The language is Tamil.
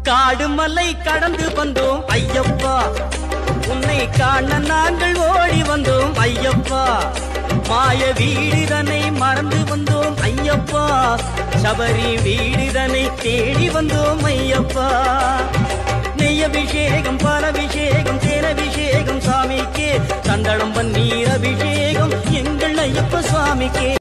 காடு மலை கடந்து வந்தோம் ஐயப்பா, உன்னை காண நாங்கள் ஓடி வந்தோம் ஐயப்பா. மாய வீடுதனை மறந்து வந்தோம் ஐயப்பா, சபரி வீடுதனை தேடி வந்தோம் ஐயப்பா. நெய்யபிஷேகம் பாலபிஷேகம் தேனபிஷேகம் சாமிக்கே, சந்தனம் பன்னீர் அபிஷேகம் எங்கள் ஐயப்ப சுவாமிக்கே.